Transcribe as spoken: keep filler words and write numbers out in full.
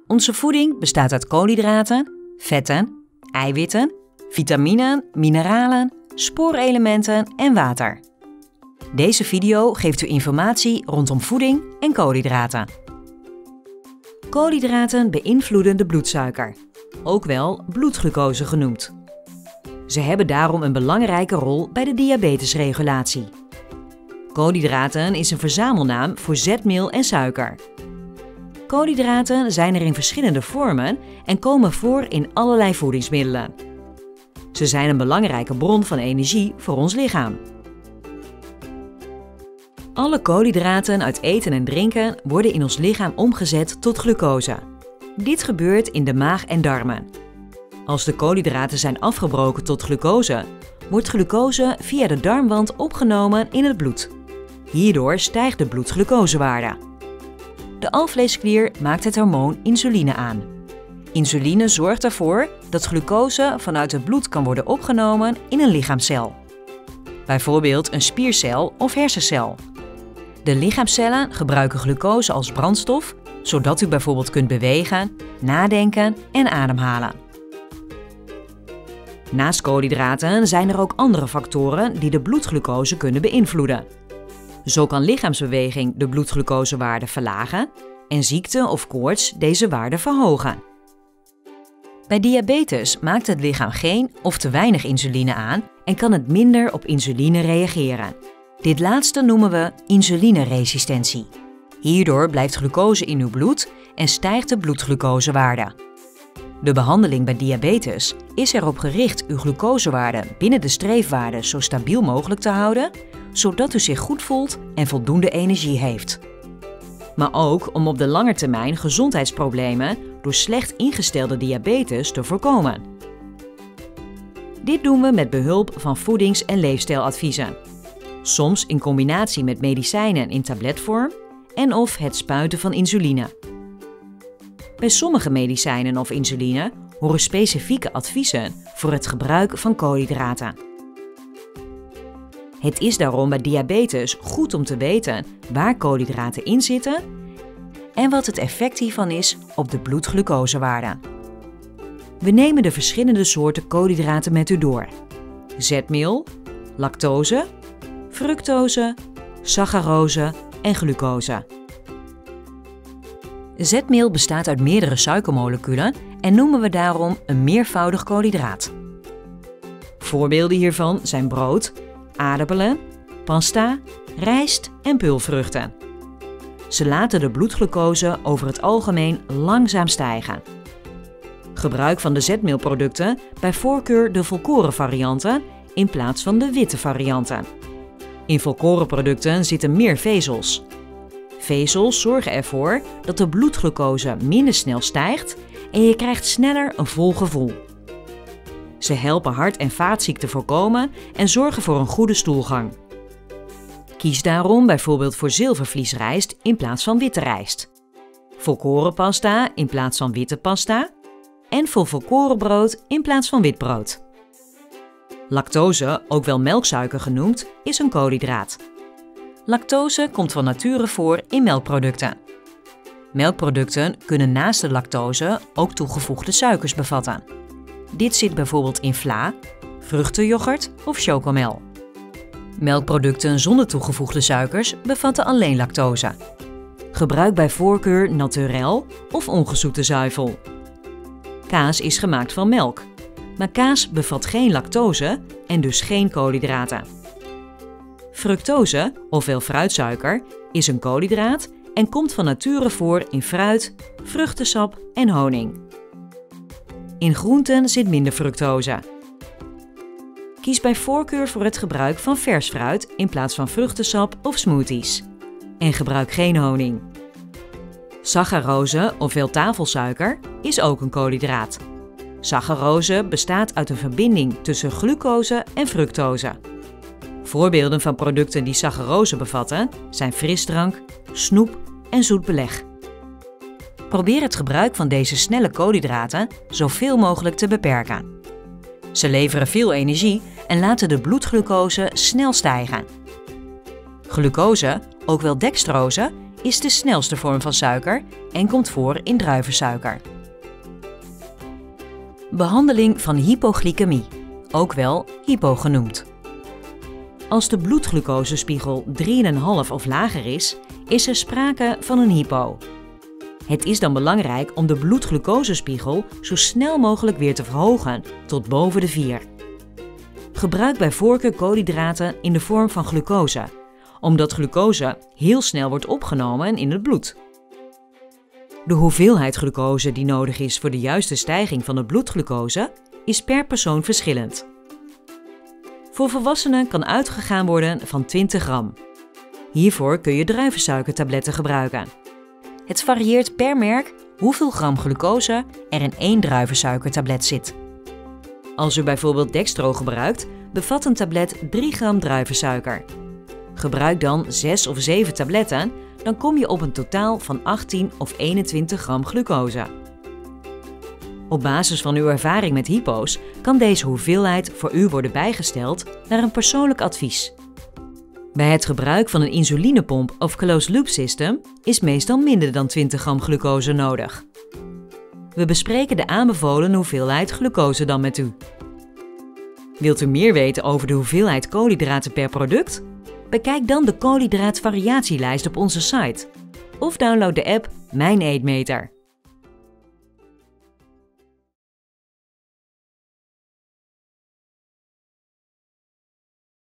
Onze voeding bestaat uit koolhydraten, vetten, eiwitten, vitaminen, mineralen, spoorelementen en water. Deze video geeft u informatie rondom voeding en koolhydraten. Koolhydraten beïnvloeden de bloedsuiker, ook wel bloedglucose genoemd. Ze hebben daarom een belangrijke rol bij de diabetesregulatie. Koolhydraten is een verzamelnaam voor zetmeel en suiker. Koolhydraten zijn er in verschillende vormen en komen voor in allerlei voedingsmiddelen. Ze zijn een belangrijke bron van energie voor ons lichaam. Alle koolhydraten uit eten en drinken worden in ons lichaam omgezet tot glucose. Dit gebeurt in de maag en darmen. Als de koolhydraten zijn afgebroken tot glucose, wordt glucose via de darmwand opgenomen in het bloed. Hierdoor stijgt de bloedglucosewaarde. De alvleesklier maakt het hormoon insuline aan. Insuline zorgt ervoor dat glucose vanuit het bloed kan worden opgenomen in een lichaamscel. Bijvoorbeeld een spiercel of hersencel. De lichaamscellen gebruiken glucose als brandstof, zodat u bijvoorbeeld kunt bewegen, nadenken en ademhalen. Naast koolhydraten zijn er ook andere factoren die de bloedglucose kunnen beïnvloeden. Zo kan lichaamsbeweging de bloedglucosewaarde verlagen en ziekte of koorts deze waarde verhogen. Bij diabetes maakt het lichaam geen of te weinig insuline aan en kan het minder op insuline reageren. Dit laatste noemen we insulineresistentie. Hierdoor blijft glucose in uw bloed en stijgt de bloedglucosewaarde. De behandeling bij diabetes is erop gericht uw glucosewaarde binnen de streefwaarde zo stabiel mogelijk te houden, zodat u zich goed voelt en voldoende energie heeft. Maar ook om op de lange termijn gezondheidsproblemen door slecht ingestelde diabetes te voorkomen. Dit doen we met behulp van voedings- en leefstijladviezen. Soms in combinatie met medicijnen in tabletvorm en of het spuiten van insuline. Bij sommige medicijnen of insuline horen specifieke adviezen voor het gebruik van koolhydraten. Het is daarom bij diabetes goed om te weten waar koolhydraten in zitten en wat het effect hiervan is op de bloedglucosewaarde. We nemen de verschillende soorten koolhydraten met u door: zetmeel, lactose, fructose, saccharose en glucose. Zetmeel bestaat uit meerdere suikermoleculen en noemen we daarom een meervoudig koolhydraat. Voorbeelden hiervan zijn brood, aardappelen, pasta, rijst en peulvruchten. Ze laten de bloedglucose over het algemeen langzaam stijgen. Gebruik van de zetmeelproducten bij voorkeur de volkoren varianten in plaats van de witte varianten. In volkorenproducten zitten meer vezels. Vezels zorgen ervoor dat de bloedglucose minder snel stijgt en je krijgt sneller een vol gevoel. Ze helpen hart- en vaatziekten voorkomen en zorgen voor een goede stoelgang. Kies daarom bijvoorbeeld voor zilvervliesrijst in plaats van witte rijst, volkorenpasta in plaats van witte pasta en voor volkorenbrood in plaats van wit brood. Lactose, ook wel melksuiker genoemd, is een koolhydraat. Lactose komt van nature voor in melkproducten. Melkproducten kunnen naast de lactose ook toegevoegde suikers bevatten. Dit zit bijvoorbeeld in vla, vruchtenyoghurt of chocomel. Melkproducten zonder toegevoegde suikers bevatten alleen lactose. Gebruik bij voorkeur naturel of ongezoete zuivel. Kaas is gemaakt van melk, maar kaas bevat geen lactose en dus geen koolhydraten. Fructose, ofwel fruitsuiker, is een koolhydraat en komt van nature voor in fruit, vruchtensap en honing. In groenten zit minder fructose. Kies bij voorkeur voor het gebruik van vers fruit in plaats van vruchtensap of smoothies. En gebruik geen honing. Saccharose, ofwel tafelsuiker, is ook een koolhydraat. Saccharose bestaat uit een verbinding tussen glucose en fructose. Voorbeelden van producten die saccharose bevatten zijn frisdrank, snoep en zoet beleg. Probeer het gebruik van deze snelle koolhydraten zoveel mogelijk te beperken. Ze leveren veel energie en laten de bloedglucose snel stijgen. Glucose, ook wel dextrose, is de snelste vorm van suiker en komt voor in druivensuiker. Behandeling van hypoglycemie, ook wel hypo genoemd. Als de bloedglucosespiegel drie komma vijf of lager is, is er sprake van een hypo. Het is dan belangrijk om de bloedglucosespiegel zo snel mogelijk weer te verhogen tot boven de vier. Gebruik bij voorkeur koolhydraten in de vorm van glucose, omdat glucose heel snel wordt opgenomen in het bloed. De hoeveelheid glucose die nodig is voor de juiste stijging van de bloedglucose is per persoon verschillend. Voor volwassenen kan uitgegaan worden van twintig gram. Hiervoor kun je druivensuikertabletten gebruiken. Het varieert per merk hoeveel gram glucose er in één druivensuikertablet zit. Als u bijvoorbeeld Dextro gebruikt, bevat een tablet drie gram druivensuiker. Gebruik dan zes of zeven tabletten, dan kom je op een totaal van achttien of eenentwintig gram glucose. Op basis van uw ervaring met hypo's kan deze hoeveelheid voor u worden bijgesteld naar een persoonlijk advies. Bij het gebruik van een insulinepomp of closed loop system is meestal minder dan twintig gram glucose nodig. We bespreken de aanbevolen hoeveelheid glucose dan met u. Wilt u meer weten over de hoeveelheid koolhydraten per product? Bekijk dan de koolhydraatvariatielijst op onze site of download de app Mijn Eetmeter.